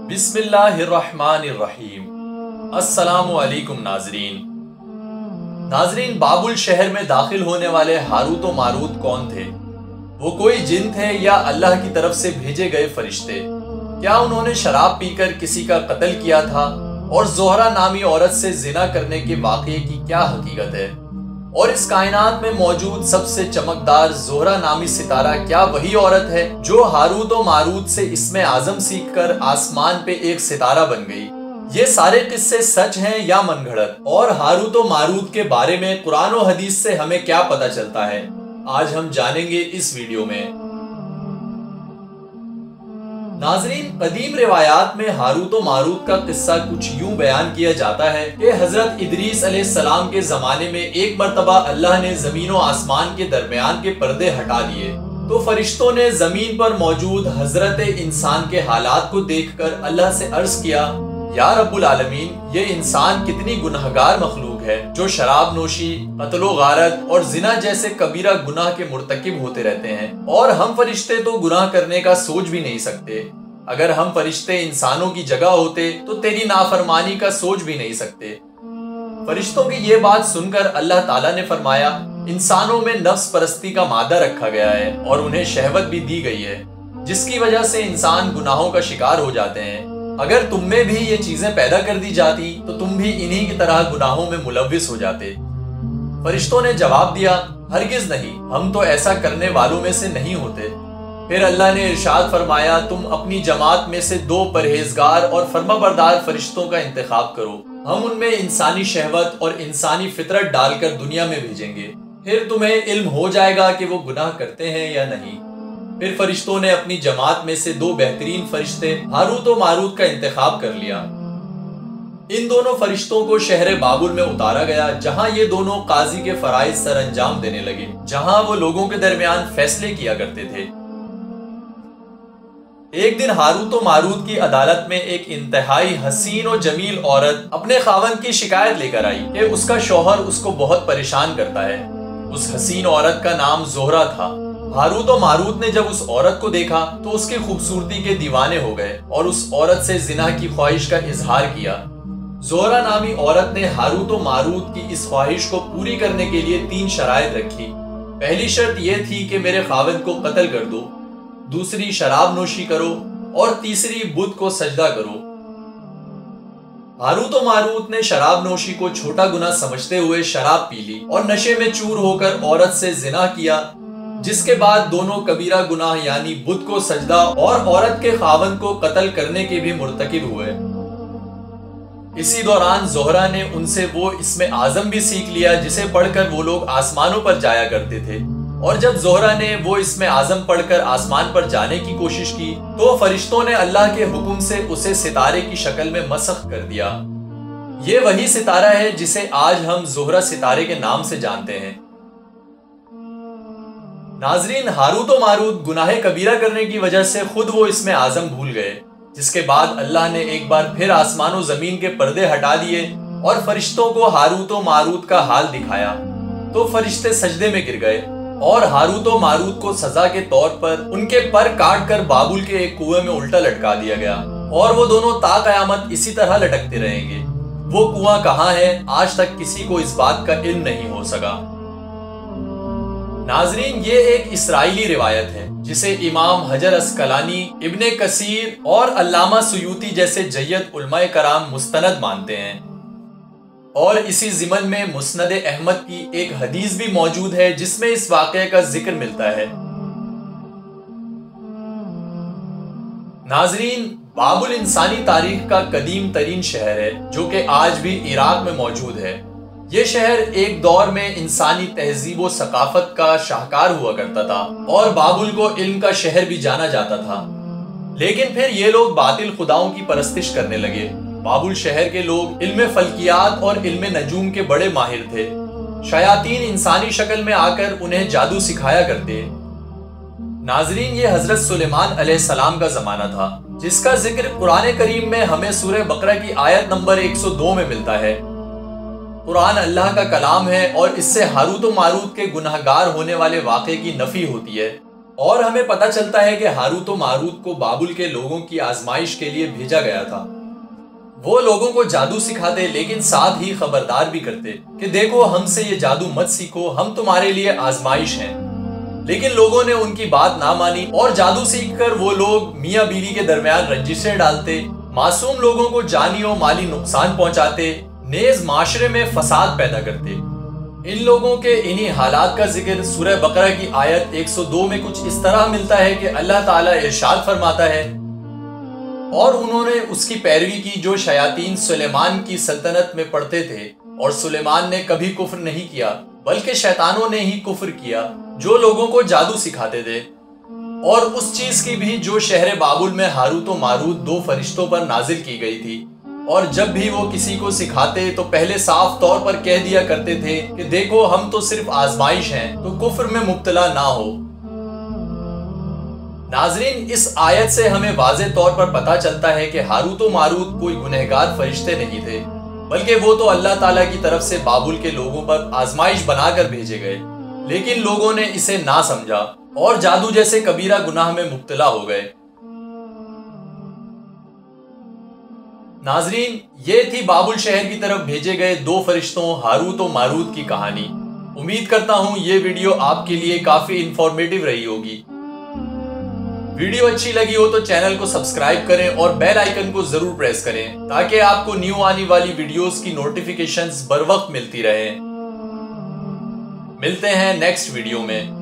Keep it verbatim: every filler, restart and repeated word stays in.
بسم اللہ الرحمن الرحیم۔ السلام علیکم ناظرین ناظرین بابل شہر میں داخل ہونے والے ہاروت و ماروت کون تھے؟ وہ کوئی جن تھے یا اللہ کی طرف سے بھیجے گئے فرشتے؟ کیا انہوں نے شراب پی کر کسی کا قتل کیا تھا؟ اور زہرہ نامی عورت سے زنا کرنے کے واقعے کی کیا حقیقت ہے؟ اور اس کائنات میں موجود سب سے چمکدار زہرہ نامی ستارہ کیا وہی عورت ہے جو ہاروت و ماروت سے اسم اعظم سیکھ کر آسمان پہ ایک ستارہ بن گئی؟ یہ سارے قصے سچ ہیں یا من گھڑت؟ اور ہاروت و ماروت کے بارے میں قرآن و حدیث سے ہمیں کیا پتہ چلتا ہے؟ آج ہم جانیں گے اس ویڈیو میں۔ ناظرین قدیم روایات میں ہاروت و ماروت کا قصہ کچھ یوں بیان کیا جاتا ہے کہ حضرت ادریس علیہ السلام کے زمانے میں ایک مرتبہ اللہ نے زمین و آسمان کے درمیان کے پردے ہٹا دیے تو فرشتوں نے زمین پر موجود حضرت انسان کے حالات کو دیکھ کر اللہ سے عرض کیا، یا رب العالمین، یہ انسان کتنی گنہگار مخلوق ہے جو شراب نوشی، قتل و غارت اور زنا جیسے کبیرہ گناہ کے مرتکب ہوتے رہتے ہیں، اور ہم فرشتے تو گناہ کرنے کا سوچ بھی نہیں سکتے۔ اگر ہم فرشتے انسانوں کی جگہ ہوتے تو تیری نافرمانی کا سوچ بھی نہیں سکتے۔ فرشتوں کی یہ بات سن کر اللہ تعالیٰ نے فرمایا، انسانوں میں نفس پرستی کا مادہ رکھا گیا ہے اور انہیں شہوت بھی دی گئی ہے، جس کی وجہ سے انسان گناہوں کا شکار ہو جاتے ہیں۔ اگر تم میں بھی یہ چیزیں پیدا کر دی جاتی تو تم بھی انہی کی طرح گناہوں میں ملوث ہو جاتے۔ فرشتوں نے جواب دیا، ہرگز نہیں، ہم تو ایسا کرنے والوں میں سے نہیں ہوتے۔ پھر اللہ نے ارشاد فرمایا، تم اپنی جماعت میں سے دو پرہیزگار اور فرمانبردار فرشتوں کا انتخاب کرو، ہم ان میں انسانی شہوت اور انسانی فطرت ڈال کر دنیا میں بھیجیں گے، پھر تمہیں علم ہو جائے گا کہ وہ گناہ کرتے ہیں یا نہیں۔ پھر فرشتوں نے اپنی جماعت میں سے دو بہترین فرشتے ہاروت و ماروت کا انتخاب کر لیا۔ ان دونوں فرشتوں کو شہر بابل میں اتارا گیا، جہاں یہ دونوں قاضی کے فرائض سر انجام دینے لگے، جہاں وہ لوگوں کے درمیان فیصلے کیا کرتے تھے۔ ایک دن ہاروت و ماروت کی عدالت میں ایک انتہائی حسین و جمیل عورت اپنے خاوند کی شکایت لے کر آئی کہ اس کا شوہر اس کو بہت پریشان کرتا ہے۔ اس حسین عورت کا نام زہرہ تھا۔ ہاروت و ماروت نے جب اس عورت کو دیکھا تو اس کی خوبصورتی کے دیوانے ہو گئے اور اس عورت سے زنا کی خواہش کا اظہار کیا۔ زہرہ نامی عورت نے ہاروت و ماروت کی اس خواہش کو پوری کرنے کے لیے تین شرائط رکھی۔ پہلی شرط یہ تھی کہ میرے خاوند کو قتل کر دو، دوسری شراب نوشی کرو، اور تیسری بت کو سجدہ کرو۔ ہاروت و ماروت نے شراب نوشی کو چھوٹا گناہ سمجھتے ہوئے شراب پی لی اور نشے میں چور ہو کر عورت سے زنا کیا، جس کے بعد دونوں کبیرہ گناہ یعنی بت کو سجدہ اور عورت کے خاوند کو قتل کرنے کے بھی مرتکب ہوئے۔ اسی دوران زہرہ نے ان سے وہ اسم اعظم بھی سیکھ لیا جسے پڑھ کر وہ لوگ آسمانوں پر جایا کرتے تھے، اور جب زہرہ نے وہ اسم اعظم پڑھ کر آسمان پر جانے کی کوشش کی تو فرشتوں نے اللہ کے حکم سے اسے ستارے کی شکل میں مسخ کر دیا۔ یہ وہی ستارہ ہے جسے آج ہم زہرہ ستارے کے نام سے جانتے ہیں۔ ناظرین ہاروت و ماروت گناہ کبیرہ کرنے کی وجہ سے خود وہ اسم اعظم بھول گئے، جس کے بعد اللہ نے ایک بار پھر آسمان و زمین کے پردے ہٹا دیے اور فرشتوں کو ہاروت و ماروت کا حال دکھایا تو فرشتے سجدے میں گر گئے، اور ہاروت و ماروت کو سزا کے طور پر ان کے پر کاٹ کر بابل کے ایک کنویں میں الٹا لٹکا دیا گیا، اور وہ دونوں تا قیامت اسی طرح لٹکتے رہیں گے۔ وہ کنواں کہاں ہے آج تک کسی کو اس بات کا علم نہیں ہو سکا۔ ناظرین یہ ایک اسرائیلی روایت ہے جسے امام حجر عسقلانی، ابن کثیر اور علامہ سیوطی جیسے جید علماء کرام مستند مانتے ہیں، اور اسی ضمن میں مسند احمد کی ایک حدیث بھی موجود ہے جس میں اس واقعے کا ذکر ملتا ہے۔ ناظرین بابل انسانی تاریخ کا قدیم ترین شہر ہے جو کہ آج بھی عراق میں موجود ہے۔ یہ شہر ایک دور میں انسانی تہذیب و ثقافت کا شاہکار ہوا کرتا تھا اور بابل کو علم کا شہر بھی جانا جاتا تھا، لیکن پھر یہ لوگ باطل خداؤں کی پرستش کرنے لگے۔ بابل شہر کے لوگ علم فلکیات اور علم نجوم کے بڑے ماہر تھے۔ شیاطین انسانی شکل میں آ کر انہیں جادو سکھایا کرتے۔ ناظرین یہ حضرت سلیمان علیہ السلام کا زمانہ تھا، جس کا ذکر قرآن کریم میں ہمیں سورہ بقرہ کی آیت نمبر ایک سو دو میں ملتا ہے۔ قرآن اللہ کا کلام ہے اور اس سے ہاروت و ماروت کے گنہگار ہونے والے واقعے کی نفی ہوتی ہے۔ اور ہمیں پتہ چلتا ہے کہ ہاروت و ماروت کو بابل کے لوگوں کی آزمائش کے لیے بھیجا گیا تھا۔ وہ لوگوں کو جادو سکھاتے لیکن ساتھ ہی خبردار بھی کرتے کہ دیکھو ہم سے یہ جادو مت سیکھو، ہم تمہارے لیے آزمائش ہیں۔ لیکن لوگوں نے ان کی بات نہ مانی اور جادو سیکھ کر وہ لوگ میاں بیوی کے درمیان رنجشیں ڈالتے، معصوم لوگوں کو جانی و مالی نقصان پہنچاتے، نیز معاشرے میں فساد پیدا کرتے۔ ان لوگوں کے انہی حالات کا ذکر سورہ بقرہ کی آیت ایک سو دو میں کچھ اس طرح ملتا ہے کہ اللہ تعالیٰ ارشاد فرماتا ہے، اور انہوں نے اس کی پیروی کی جو شیاطین سلیمان کی سلطنت میں پڑھتے تھے، اور سلیمان نے کبھی کفر نہیں کیا بلکہ شیطانوں نے ہی کفر کیا جو لوگوں کو جادو سکھاتے تھے، اور اس چیز کی بھی جو شہر بابل میں ہاروت و ماروت دو فرشتوں پر نازل کی گئی تھی، اور جب بھی وہ کسی کو سکھاتے تو پہلے صاف طور پر کہہ دیا کرتے تھے کہ دیکھو ہم تو صرف آزمائش ہیں، تو کفر میں مبتلا نہ ہو۔ ناظرین، اس آیت سے ہمیں واضح طور پر پتہ چلتا ہے کہ ہاروت و ماروت کوئی گنہگار فرشتے نہیں تھے، بلکہ وہ تو اللہ تعالیٰ کی طرف سے بابل کے لوگوں پر آزمائش بنا کر بھیجے گئے، لیکن لوگوں نے اسے نہ سمجھا اور جادو جیسے کبیرہ گناہ میں مبتلا ہو گئے۔ ناظرین، یہ تھی بابل شہر کی طرف بھیجے گئے دو فرشتوں ہاروت و ماروت کی کہانی۔ امید کرتا ہوں یہ ویڈیو آپ کے لیے کافی انفارمیٹیو رہی ہوگی۔ ویڈیو اچھی لگی ہو تو چینل کو سبسکرائب کریں اور بیل آئیکن کو ضرور پریس کریں تاکہ آپ کو نیو آنے والی ویڈیوز کی نوٹیفیکیشنز بر وقت ملتی رہیں۔ ملتے ہیں نیکسٹ ویڈیو میں۔